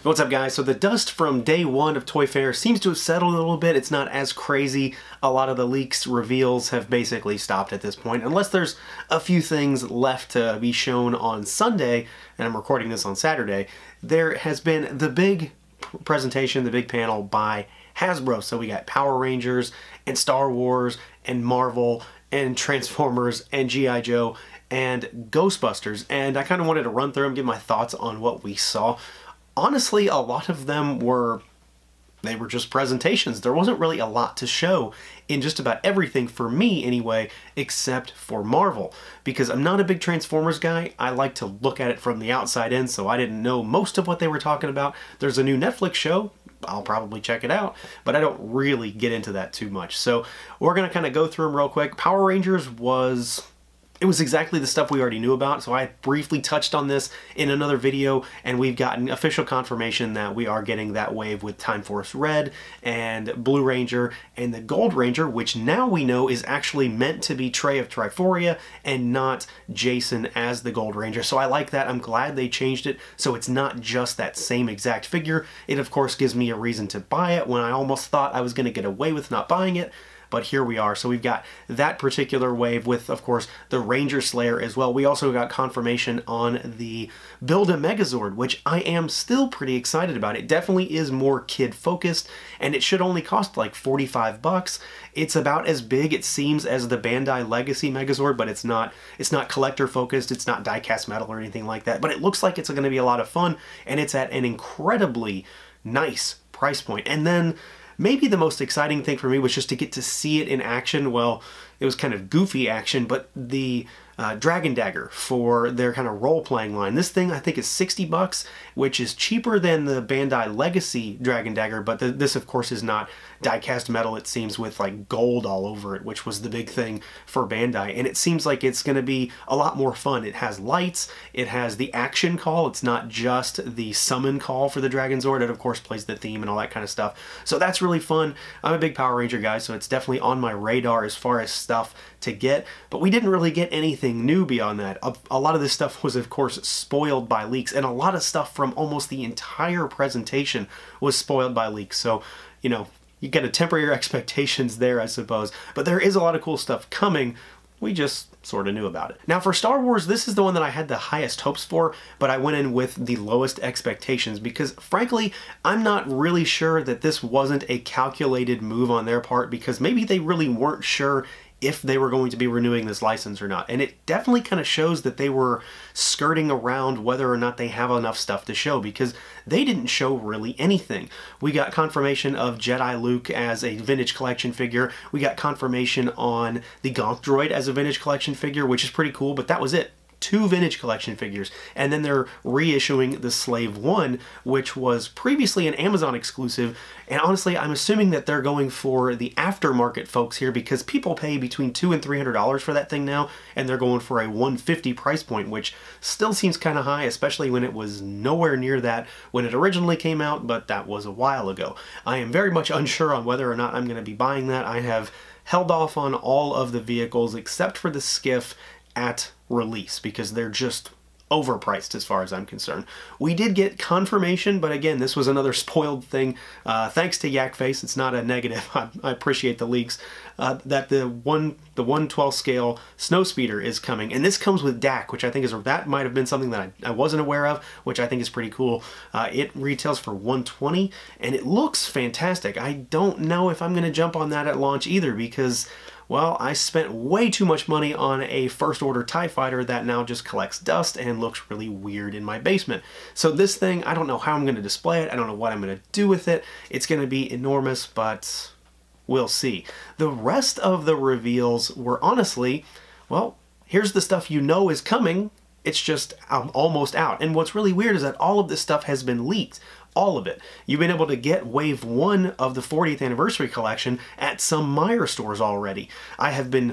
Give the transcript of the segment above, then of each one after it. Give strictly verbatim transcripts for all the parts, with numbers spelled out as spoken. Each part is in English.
What's up, guys? So the dust from day one of Toy Fair seems to have settled a little bit. It's not as crazy. A lot of the leaks, reveals have basically stopped at this point, unless there's a few things left to be shown on Sunday, and I'm recording this on Saturday. There has been the big presentation, the big panel by Hasbro. So we got Power Rangers and Star Wars and Marvel and Transformers and G I Joe and Ghostbusters, and I kind of wanted to run through them, give my thoughts on what we saw. Honestly, a lot of them were, they were just presentations. There wasn't really a lot to show in just about everything, for me anyway, except for Marvel. Because I'm not a big Transformers guy, I like to look at it from the outside in, so I didn't know most of what they were talking about. There's a new Netflix show, I'll probably check it out, but I don't really get into that too much. So we're gonna kind of go through them real quick. Power Rangers was... It was exactly the stuff we already knew about, so I briefly touched on this in another video, and we've gotten official confirmation that we are getting that wave with Time Force Red and Blue Ranger and the Gold Ranger, which now we know is actually meant to be Trey of Triforia and not Jason as the Gold Ranger. So I like that. I'm glad they changed it so it's not just that same exact figure. It of course gives me a reason to buy it when I almost thought I was going to get away with not buying it. But here we are. So we've got that particular wave with, of course, the Ranger Slayer as well. We also got confirmation on the Build-A-Megazord, which I am still pretty excited about. It definitely is more kid-focused, and it should only cost like forty-five bucks. It's about as big, it seems, as the Bandai Legacy Megazord, but it's not, it's not collector-focused, it's not die-cast metal or anything like that. But it looks like it's going to be a lot of fun, and it's at an incredibly nice price point. And then maybe the most exciting thing for me was just to get to see it in action. Well, it was kind of goofy action, but the uh, Dragon Dagger for their kind of role-playing line. This thing I think is sixty bucks, which is cheaper than the Bandai Legacy Dragon Dagger, but the, this of course is not die-cast metal, it seems, with like gold all over it, which was the big thing for Bandai. And it seems like it's going to be a lot more fun. It has lights, it has the action call, it's not just the summon call for the Dragon Zord. It of course plays the theme and all that kind of stuff. So that's really fun. I'm a big Power Ranger guy, so it's definitely on my radar as far as stuff to get, but we didn't really get anything new beyond that. A, a lot of this stuff was of course spoiled by leaks, and a lot of stuff from almost the entire presentation was spoiled by leaks. So, you know, you got to temper your expectations there, I suppose. But there is a lot of cool stuff coming. We just sort of knew about it. Now for Star Wars, this is the one that I had the highest hopes for, but I went in with the lowest expectations because frankly, I'm not really sure that this wasn't a calculated move on their part, because maybe they really weren't sure if they were going to be renewing this license or not. And it definitely kind of shows that they were skirting around whether or not they have enough stuff to show, because they didn't show really anything. We got confirmation of Jedi Luke as a vintage collection figure. We got confirmation on the Gonk Droid as a vintage collection figure, which is pretty cool, but that was it. Two vintage collection figures, and then they're reissuing the Slave One, which was previously an Amazon exclusive, and honestly I'm assuming that they're going for the aftermarket folks here, because people pay between two and three hundred dollars for that thing now, and they're going for a one hundred fifty price point, which still seems kind of high, especially when it was nowhere near that when it originally came out, but that was a while ago. I am very much unsure on whether or not I'm going to be buying that. I have held off on all of the vehicles except for the Skiff at release because they're just overpriced as far as I'm concerned. We did get confirmation, but again, this was another spoiled thing. Uh, thanks to Yakface, it's not a negative. I, I appreciate the leaks. Uh, that the one the one twelfth scale Snowspeeder is coming, and this comes with D A C, which I think is that might have been something that I, I wasn't aware of, which I think is pretty cool. Uh, it retails for one hundred twenty dollars, and it looks fantastic. I don't know if I'm going to jump on that at launch either, because, well, I spent way too much money on a first order TIE fighter that now just collects dust and looks really weird in my basement. So this thing, I don't know how I'm going to display it. I don't know what I'm going to do with it. It's going to be enormous, but we'll see. The rest of the reveals were honestly, well, here's the stuff you know is coming. It's just um, almost out. And what's really weird is that all of this stuff has been leaked. All of it. You've been able to get wave one of the fortieth anniversary collection at some Meijer stores already. I have been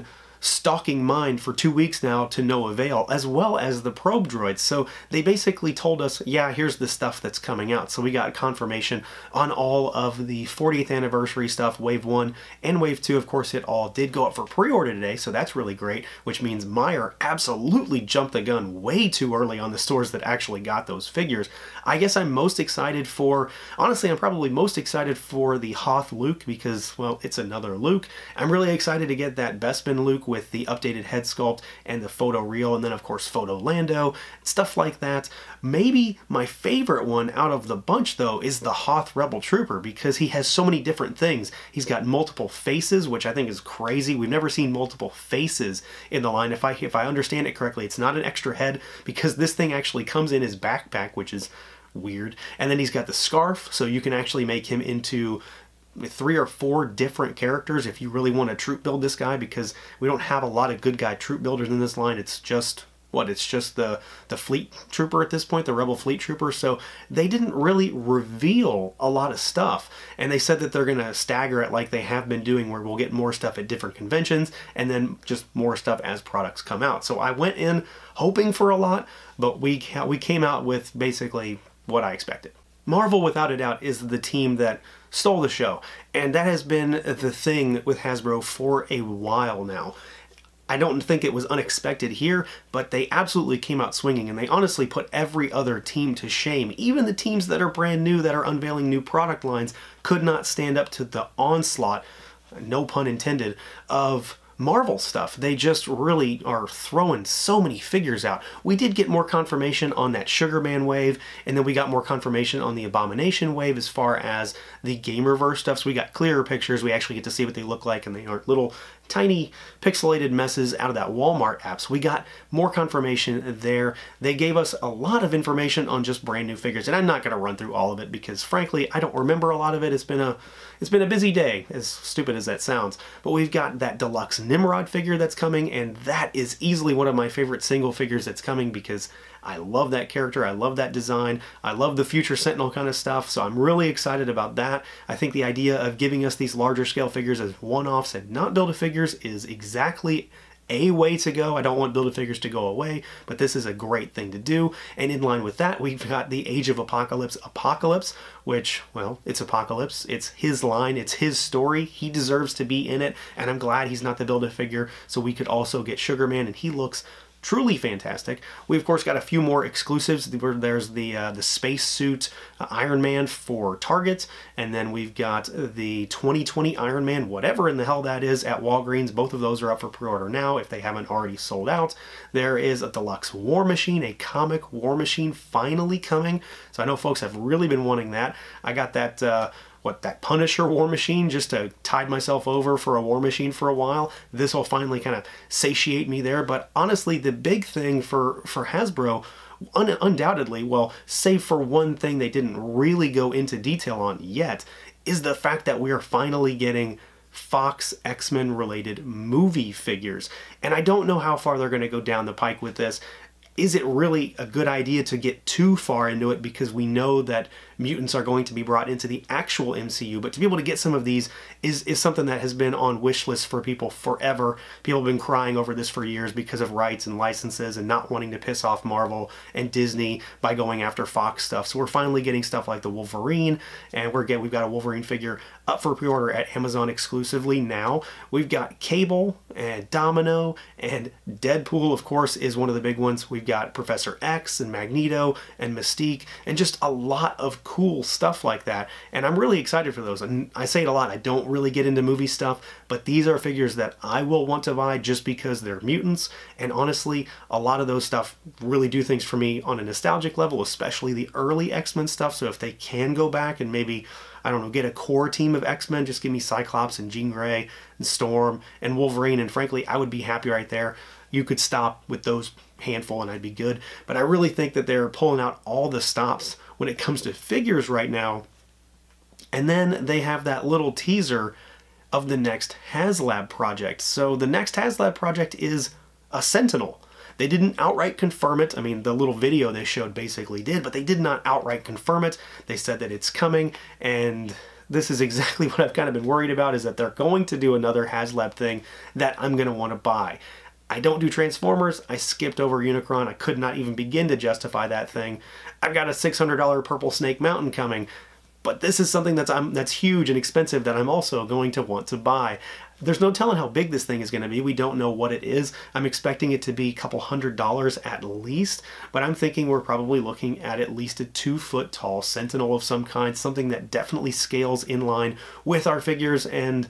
stalking mine for two weeks now to no avail, as well as the probe droids. So they basically told us, yeah, here's the stuff that's coming out. So we got confirmation on all of the fortieth anniversary stuff, Wave one and Wave two. Of course, it all did go up for pre-order today, so that's really great, which means Meyer absolutely jumped the gun way too early on the stores that actually got those figures. I guess I'm most excited for, honestly, I'm probably most excited for the Hoth Luke because, well, it's another Luke. I'm really excited to get that Bespin Luke with the updated head sculpt and the photo reel, and then of course photo Lando, stuff like that. Maybe my favorite one out of the bunch though is the Hoth Rebel Trooper because he has so many different things. He's got multiple faces, which I think is crazy. We've never seen multiple faces in the line. If I if I understand it correctly, it's not an extra head because this thing actually comes in his backpack, which is weird. And then he's got the scarf, so you can actually make him into three or four different characters if you really want to troop build this guy, because we don't have a lot of good guy troop builders in this line. It's just what it's just the the fleet trooper at this point, the rebel fleet trooper. So they didn't really reveal a lot of stuff, and they said that they're gonna stagger it like they have been doing, where we'll get more stuff at different conventions and then just more stuff as products come out. So I went in hoping for a lot, but we we came out with basically what I expected. Marvel, without a doubt, is the team that stole the show, and that has been the thing with Hasbro for a while now. I don't think it was unexpected here, but they absolutely came out swinging, and they honestly put every other team to shame. Even the teams that are brand new, that are unveiling new product lines, could not stand up to the onslaught, no pun intended, of Marvel stuff. They just really are throwing so many figures out. We did get more confirmation on that Sugar Man wave, and then we got more confirmation on the Abomination wave as far as the Gamerverse stuff. So we got clearer pictures. We actually get to see what they look like, and they aren't little tiny pixelated messes out of that Walmart app. So we got more confirmation there. They gave us a lot of information on just brand new figures, and I'm not going to run through all of it because frankly I don't remember a lot of it. It's been a it's been a busy day, as stupid as that sounds. But we've got that deluxe Nimrod figure that's coming, and that is easily one of my favorite single figures that's coming because I love that character, I love that design, I love the Future Sentinel kind of stuff, so I'm really excited about that. I think the idea of giving us these larger scale figures as one-offs and not Build-A-Figures is exactly a way to go. I don't want Build-A-Figures to go away, but this is a great thing to do. And in line with that, we've got the Age of Apocalypse Apocalypse, which, well, it's Apocalypse. It's his line. It's his story. He deserves to be in it, and I'm glad he's not the Build-A-Figure, so we could also get Sugar Man, and he looks truly fantastic. We of course got a few more exclusives. There's the uh, the spacesuit uh, Iron Man for Target, and then we've got the twenty twenty Iron Man, whatever in the hell that is, at Walgreens. Both of those are up for pre-order now if they haven't already sold out. There is a deluxe War Machine, a comic War Machine finally coming. So I know folks have really been wanting that. I got that uh, what, that Punisher War Machine just to tide myself over for a War Machine for a while. This will finally kind of satiate me there. But honestly, the big thing for, for Hasbro, un undoubtedly, well, save for one thing they didn't really go into detail on yet, is the fact that we are finally getting Fox X-Men related movie figures. And I don't know how far they're going to go down the pike with this. Is it really a good idea to get too far into it, because we know that mutants are going to be brought into the actual M C U, but to be able to get some of these is, is something that has been on wish lists for people forever. People have been crying over this for years because of rights and licenses and not wanting to piss off Marvel and Disney by going after Fox stuff. So we're finally getting stuff like the Wolverine, and we're getting, we've got a Wolverine figure up for pre-order at Amazon exclusively now. We've got Cable and Domino, and Deadpool, of course, is one of the big ones. We've got Professor X and Magneto and Mystique, and just a lot of cool stuff like that, and I'm really excited for those. And I say it a lot, I don't really get into movie stuff, but these are figures that I will want to buy just because they're mutants, and honestly, a lot of those stuff really do things for me on a nostalgic level, especially the early X-Men stuff. So if they can go back and maybe, I don't know, get a core team of X-Men, just give me Cyclops and Jean Grey and Storm and Wolverine, and frankly, I would be happy right there. You could stop with those handful and I'd be good. But I really think that they're pulling out all the stops when it comes to figures right now. And then they have that little teaser of the next HasLab project. So the next HasLab project is a Sentinel. They didn't outright confirm it. I mean, the little video they showed basically did, but they did not outright confirm it. They said that it's coming, and this is exactly what I've kind of been worried about, is that they're going to do another HasLab thing that I'm going to want to buy. I don't do Transformers. I skipped over Unicron. I could not even begin to justify that thing. I've got a six hundred dollar Purple Snake Mountain coming. But this is something that's um, that's huge and expensive that I'm also going to want to buy. There's no telling how big this thing is going to be. We don't know what it is. I'm expecting it to be a couple hundred dollars at least, but I'm thinking we're probably looking at at least a two foot tall Sentinel of some kind, something that definitely scales in line with our figures, and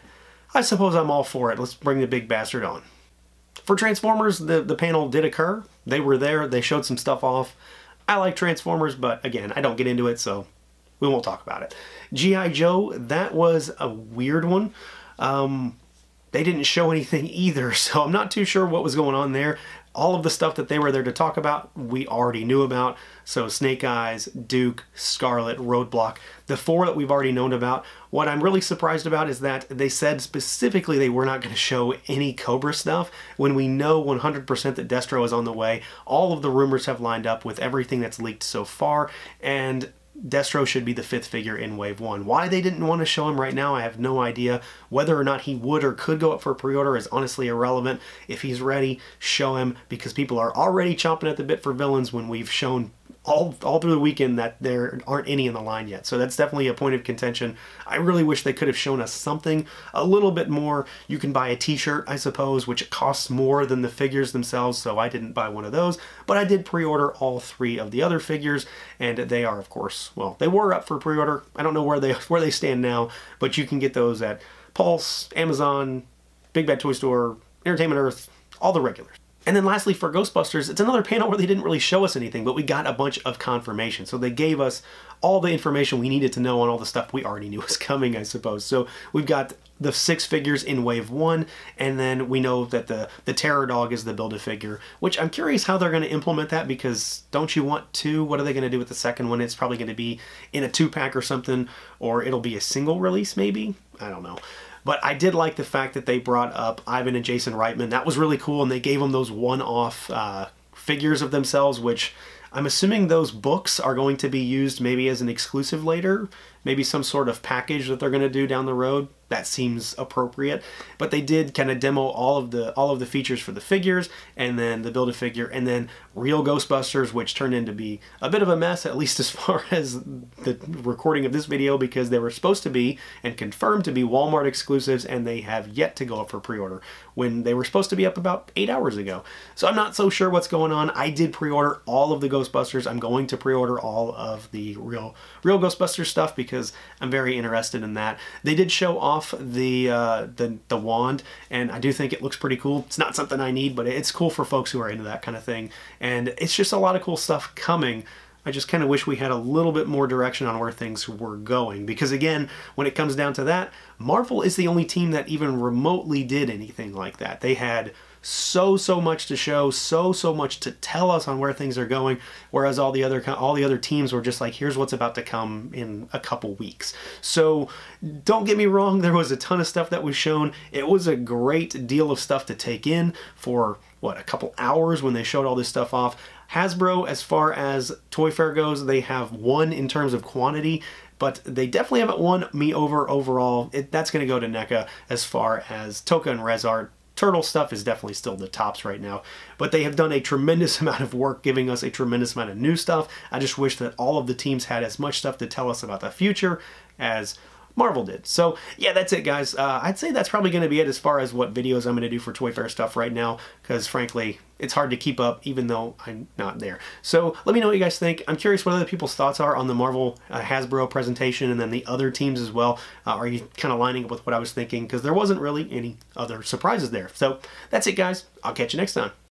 I suppose I'm all for it. Let's bring the big bastard on. For Transformers, the, the panel did occur. They were there. They showed some stuff off. I like Transformers, but again, I don't get into it, so we won't talk about it. G I Joe, that was a weird one. Um, they didn't show anything either, so I'm not too sure what was going on there. All of the stuff that they were there to talk about, we already knew about. So Snake Eyes, Duke, Scarlet, Roadblock, the four that we've already known about. What I'm really surprised about is that they said specifically they were not going to show any Cobra stuff when we know one hundred percent that Destro is on the way. All of the rumors have lined up with everything that's leaked so far, and Destro should be the fifth figure in Wave one. Why they didn't want to show him right now, I have no idea. Whether or not he would or could go up for pre-order is honestly irrelevant. If he's ready, show him, because people are already chomping at the bit for villains when we've shown all, all through the weekend that there aren't any in the line yet. So that's definitely a point of contention. I really wish they could have shown us something a little bit more. You can buy a t-shirt, I suppose, which costs more than the figures themselves, so I didn't buy one of those. But I did pre-order all three of the other figures, and they are, of course, well, they were up for pre-order. I don't know where they where they stand now, but you can get those at Pulse, Amazon, Big Bad Toy Store, Entertainment Earth, all the regulars. And then lastly, for Ghostbusters, it's another panel where they didn't really show us anything, but we got a bunch of confirmation. So they gave us all the information we needed to know on all the stuff we already knew was coming, I suppose. So we've got the six figures in Wave one, and then we know that the, the Terror Dog is the Build-A-Figure, which I'm curious how they're going to implement that, because don't you want two? What are they going to do with the second one? It's probably going to be in a two-pack or something, or it'll be a single release maybe? I don't know. But I did like the fact that they brought up Ivan and Jason Reitman. That was really cool, and they gave them those one-off uh, figures of themselves, which I'm assuming those books are going to be used maybe as an exclusive later, maybe some sort of package that they're going to do down the road. That seems appropriate. But they did kind of demo all of the all of the features for the figures, and then the Build-A-Figure, and then real Ghostbusters, which turned into be a bit of a mess, at least as far as the recording of this video, because they were supposed to be and confirmed to be Walmart exclusives, and they have yet to go up for pre-order when they were supposed to be up about eight hours ago. So I'm not so sure what's going on. I did pre-order all of the Ghostbusters. I'm going to pre-order all of the real real Ghostbusters stuff because I'm very interested in that. They did show off the uh, the the wand, and I do think it looks pretty cool. It's not something I need, but it's cool for folks who are into that kind of thing, and it's just a lot of cool stuff coming. I just kind of wish we had a little bit more direction on where things were going, because again, when it comes down to that, Marvel is the only team that even remotely did anything like that. They had so so much to show, so so much to tell us on where things are going, whereas all the other all the other teams were just like, here's what's about to come in a couple weeks. So don't get me wrong, there was a ton of stuff that was shown. It was a great deal of stuff to take in for what, a couple hours when they showed all this stuff off. Hasbro, as far as Toy Fair goes, they have won in terms of quantity, but they definitely haven't won me over overall. It, that's going to go to NECA. As far as Toka and ResArt, Turtle stuff is definitely still the tops right now, but they have done a tremendous amount of work giving us a tremendous amount of new stuff. I just wish that all of the teams had as much stuff to tell us about the future as Marvel did. So yeah, that's it, guys. Uh, I'd say that's probably going to be it as far as what videos I'm going to do for Toy Fair stuff right now, because frankly, it's hard to keep up even though I'm not there. So let me know what you guys think. I'm curious what other people's thoughts are on the Marvel uh, Hasbro presentation, and then the other teams as well. Uh, are you kind of lining up with what I was thinking? Because there wasn't really any other surprises there. So that's it, guys. I'll catch you next time.